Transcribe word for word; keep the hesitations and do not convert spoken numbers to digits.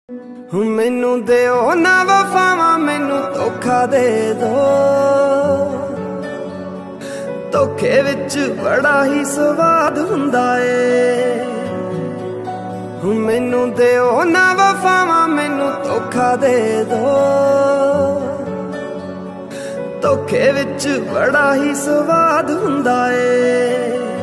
मैनू दिओ ना वफावां मैनू धोखा दे दो। धोखे विच बड़ा ही स्वाद हुंदा ए। मैनू दिओ ना वफावां मैनू धोखा दे दो। धोखे विच बड़ा ही स्वाद हुंदा ए।